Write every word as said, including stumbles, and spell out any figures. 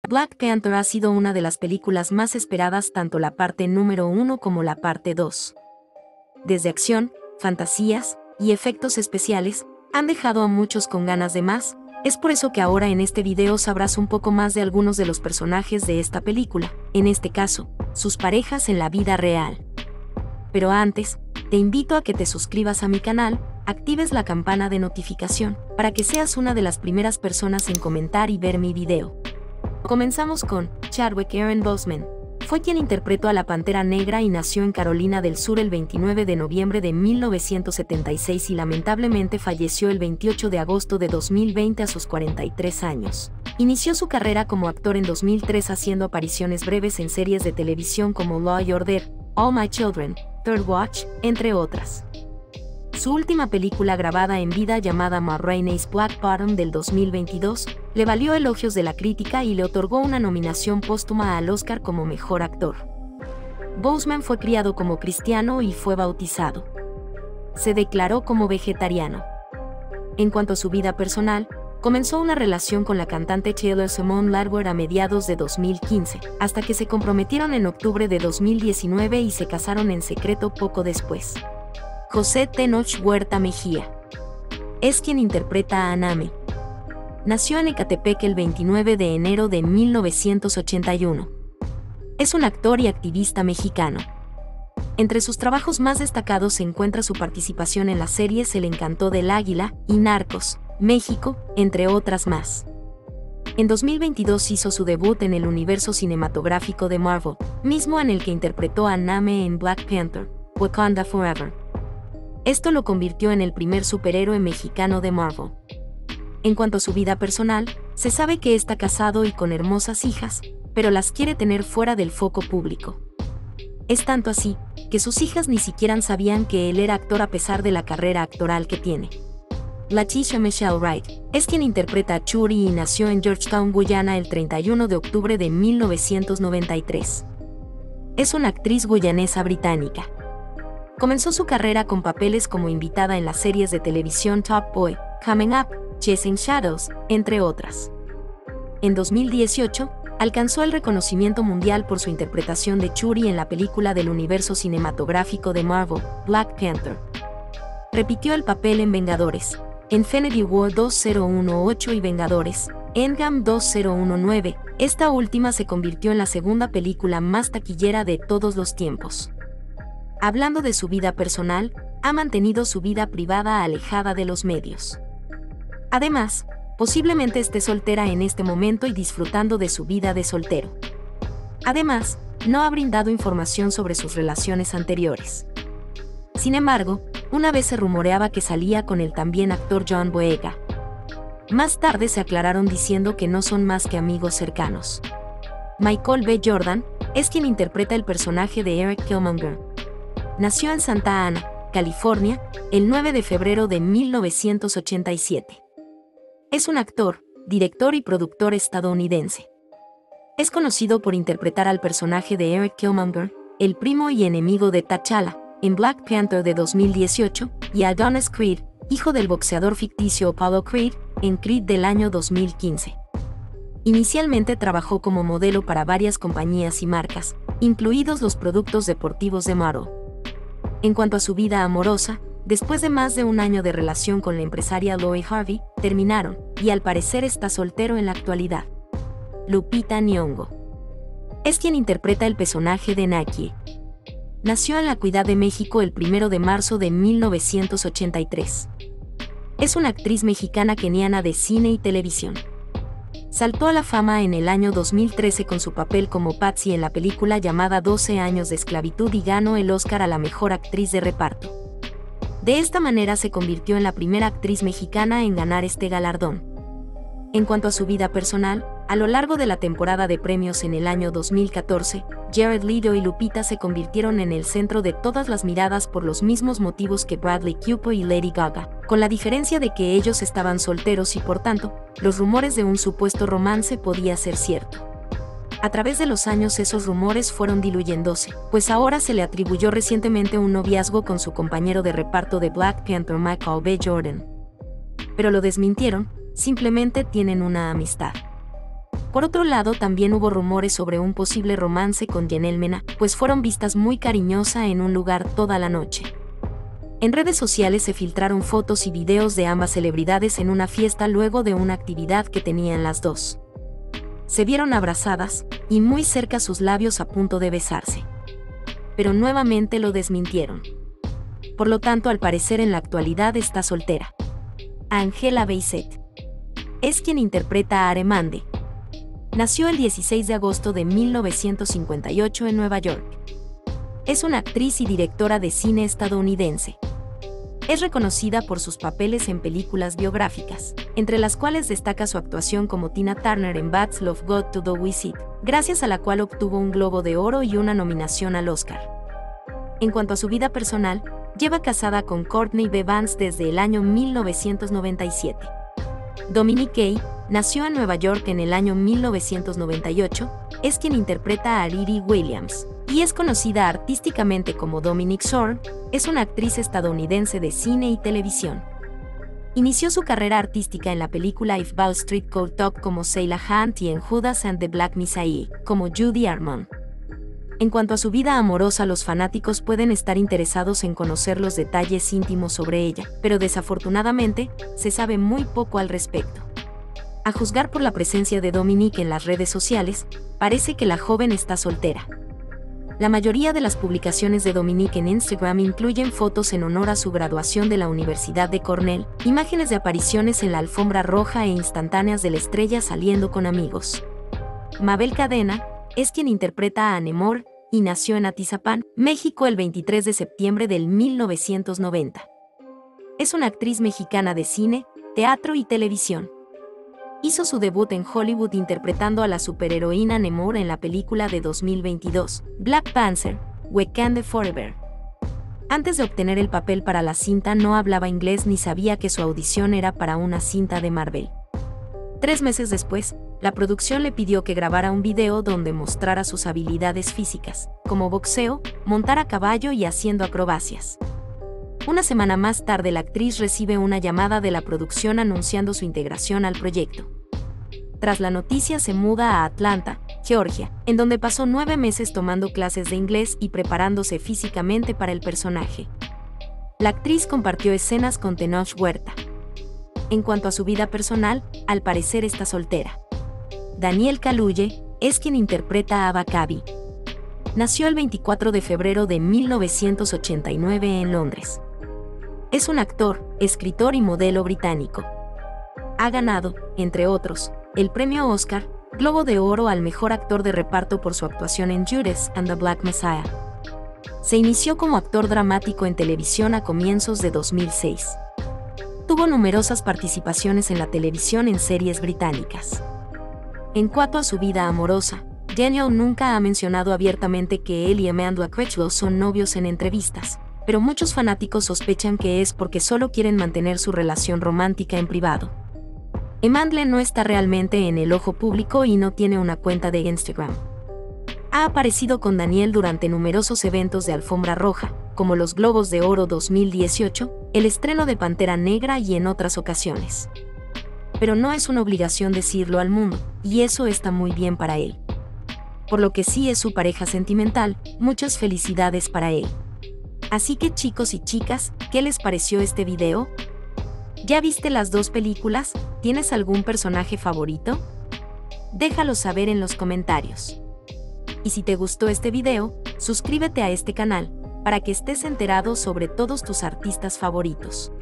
Black Panther ha sido una de las películas más esperadas, tanto la parte número uno como la parte dos. Desde acción, fantasías y efectos especiales, han dejado a muchos con ganas de más. Es por eso que ahora en este video sabrás un poco más de algunos de los personajes de esta película, en este caso, sus parejas en la vida real. Pero antes, te invito a que te suscribas a mi canal, actives la campana de notificación, para que seas una de las primeras personas en comentar y ver mi video. Comenzamos con Chadwick Aaron Boseman. Fue quien interpretó a la Pantera Negra y nació en Carolina del Sur el veintinueve de noviembre de mil novecientos setenta y seis y lamentablemente falleció el veintiocho de agosto de dos mil veinte a sus cuarenta y tres años. Inició su carrera como actor en dos mil tres haciendo apariciones breves en series de televisión como Law y Order, All My Children, Third Watch, entre otras. Su última película grabada en vida, llamada Ma Rainey's Black Bottom del dos mil veintidós, le valió elogios de la crítica y le otorgó una nominación póstuma al Oscar como mejor actor. Boseman fue criado como cristiano y fue bautizado. Se declaró como vegetariano. En cuanto a su vida personal, comenzó una relación con la cantante Taylor Simone Ladward a mediados de dos mil quince, hasta que se comprometieron en octubre de dos mil diecinueve y se casaron en secreto poco después. José Tenoch Huerta Mejía es quien interpreta a Name. Nació en Ecatepec el veintinueve de enero de mil novecientos ochenta y uno. Es un actor y activista mexicano. Entre sus trabajos más destacados se encuentra su participación en las series El Encanto del Águila y Narcos, México, entre otras más. En dos mil veintidós hizo su debut en el universo cinematográfico de Marvel, mismo en el que interpretó a Name en Black Panther, Wakanda Forever. Esto lo convirtió en el primer superhéroe mexicano de Marvel. En cuanto a su vida personal, se sabe que está casado y con hermosas hijas, pero las quiere tener fuera del foco público. Es tanto así, que sus hijas ni siquiera sabían que él era actor a pesar de la carrera actoral que tiene. Latisha Michelle Wright es quien interpreta a Shuri y nació en Georgetown, Guyana el treinta y uno de octubre de mil novecientos noventa y tres. Es una actriz guyanesa británica. Comenzó su carrera con papeles como invitada en las series de televisión Top Boy, Coming Up, Chasing Shadows, entre otras. En dos mil dieciocho, alcanzó el reconocimiento mundial por su interpretación de Shuri en la película del universo cinematográfico de Marvel, Black Panther. Repitió el papel en Vengadores, Infinity War dos mil dieciocho y Vengadores, Endgame dos mil diecinueve. Esta última se convirtió en la segunda película más taquillera de todos los tiempos. Hablando de su vida personal, ha mantenido su vida privada alejada de los medios. Además, posiblemente esté soltera en este momento y disfrutando de su vida de soltero. Además, no ha brindado información sobre sus relaciones anteriores. Sin embargo, una vez se rumoreaba que salía con el también actor John Boyega. Más tarde se aclararon diciendo que no son más que amigos cercanos. Michael B. Jordan es quien interpreta el personaje de Eric Killmonger. Nació en Santa Ana, California, el nueve de febrero de mil novecientos ochenta y siete. Es un actor, director y productor estadounidense. Es conocido por interpretar al personaje de Eric Killmonger, el primo y enemigo de T'Challa, en Black Panther de dos mil dieciocho, y a Adonis Creed, hijo del boxeador ficticio Apollo Creed, en Creed del año dos mil quince. Inicialmente trabajó como modelo para varias compañías y marcas, incluidos los productos deportivos de Marvel. En cuanto a su vida amorosa, después de más de un año de relación con la empresaria Lori Harvey, terminaron, y al parecer está soltero en la actualidad. Lupita Nyong'o es quien interpreta el personaje de Nakie. Nació en la Ciudad de México el primero de marzo de mil novecientos ochenta y tres. Es una actriz mexicana keniana de cine y televisión. Saltó a la fama en el año dos mil trece con su papel como Patsy en la película llamada doce años de esclavitud y ganó el Oscar a la mejor actriz de reparto. De esta manera se convirtió en la primera actriz mexicana en ganar este galardón. En cuanto a su vida personal, a lo largo de la temporada de premios en el año dos mil catorce, Jared Leto y Lupita se convirtieron en el centro de todas las miradas por los mismos motivos que Bradley Cooper y Lady Gaga, con la diferencia de que ellos estaban solteros y por tanto, los rumores de un supuesto romance podía ser cierto. A través de los años esos rumores fueron diluyéndose, pues ahora se le atribuyó recientemente un noviazgo con su compañero de reparto de Black Panther Michael B. Jordan. Pero lo desmintieron, simplemente tienen una amistad. Por otro lado, también hubo rumores sobre un posible romance con Janelle Mena, pues fueron vistas muy cariñosa en un lugar toda la noche. En redes sociales se filtraron fotos y videos de ambas celebridades en una fiesta luego de una actividad que tenían las dos. Se vieron abrazadas, y muy cerca sus labios a punto de besarse. Pero nuevamente lo desmintieron. Por lo tanto, al parecer en la actualidad está soltera. Angela Bassett es quien interpreta a Armande. Nació el dieciséis de agosto de mil novecientos cincuenta y ocho en Nueva York. Es una actriz y directora de cine estadounidense. Es reconocida por sus papeles en películas biográficas, entre las cuales destaca su actuación como Tina Turner en Bad Love Got to Do With It, gracias a la cual obtuvo un Globo de Oro y una nominación al Oscar. En cuanto a su vida personal, lleva casada con Courtney B. Vance desde el año mil novecientos noventa y siete. Dominique Kay nació en Nueva York en el año mil novecientos noventa y ocho, es quien interpreta a Riri Williams, y es conocida artísticamente como Dominique Sorn. Es una actriz estadounidense de cine y televisión. Inició su carrera artística en la película If Wall Street Could Talk como Selah Hunt y en Judas and the Black Messiah como Judy Armond. En cuanto a su vida amorosa, los fanáticos pueden estar interesados en conocer los detalles íntimos sobre ella, pero desafortunadamente, se sabe muy poco al respecto. A juzgar por la presencia de Dominique en las redes sociales, parece que la joven está soltera. La mayoría de las publicaciones de Dominique en Instagram incluyen fotos en honor a su graduación de la Universidad de Cornell, imágenes de apariciones en la alfombra roja e instantáneas de la estrella saliendo con amigos. Mabel Cadena es quien interpreta a Nemor, y nació en Atizapán, México el veintitrés de septiembre del mil novecientos noventa. Es una actriz mexicana de cine, teatro y televisión. Hizo su debut en Hollywood interpretando a la superheroína Nemor en la película de dos mil veintidós, Black Panther, Wakanda Forever. Antes de obtener el papel para la cinta no hablaba inglés ni sabía que su audición era para una cinta de Marvel. Tres meses después, la producción le pidió que grabara un video donde mostrara sus habilidades físicas, como boxeo, montar a caballo y haciendo acrobacias. Una semana más tarde la actriz recibe una llamada de la producción anunciando su integración al proyecto. Tras la noticia se muda a Atlanta, Georgia, en donde pasó nueve meses tomando clases de inglés y preparándose físicamente para el personaje. La actriz compartió escenas con Tenoch Huerta. En cuanto a su vida personal, al parecer está soltera. Daniel Kaluuya es quien interpreta a Bakabi. Nació el veinticuatro de febrero de mil novecientos ochenta y nueve en Londres. Es un actor, escritor y modelo británico. Ha ganado, entre otros, el premio Oscar, Globo de Oro al mejor actor de reparto por su actuación en Judas and the Black Messiah. Se inició como actor dramático en televisión a comienzos de dos mil seis. Tuvo numerosas participaciones en la televisión en series británicas. En cuanto a su vida amorosa, Daniel nunca ha mencionado abiertamente que él y Amanda Critchlow son novios en entrevistas, pero muchos fanáticos sospechan que es porque solo quieren mantener su relación romántica en privado. Amanda no está realmente en el ojo público y no tiene una cuenta de Instagram. Ha aparecido con Daniel durante numerosos eventos de alfombra roja, como los Globos de Oro dos mil dieciocho, el estreno de Pantera Negra y en otras ocasiones. Pero no es una obligación decirlo al mundo, y eso está muy bien para él. Por lo que sí es su pareja sentimental, muchas felicidades para él. Así que chicos y chicas, ¿qué les pareció este video? ¿Ya viste las dos películas? ¿Tienes algún personaje favorito? Déjalo saber en los comentarios. Y si te gustó este video, suscríbete a este canal, para que estés enterado sobre todos tus artistas favoritos.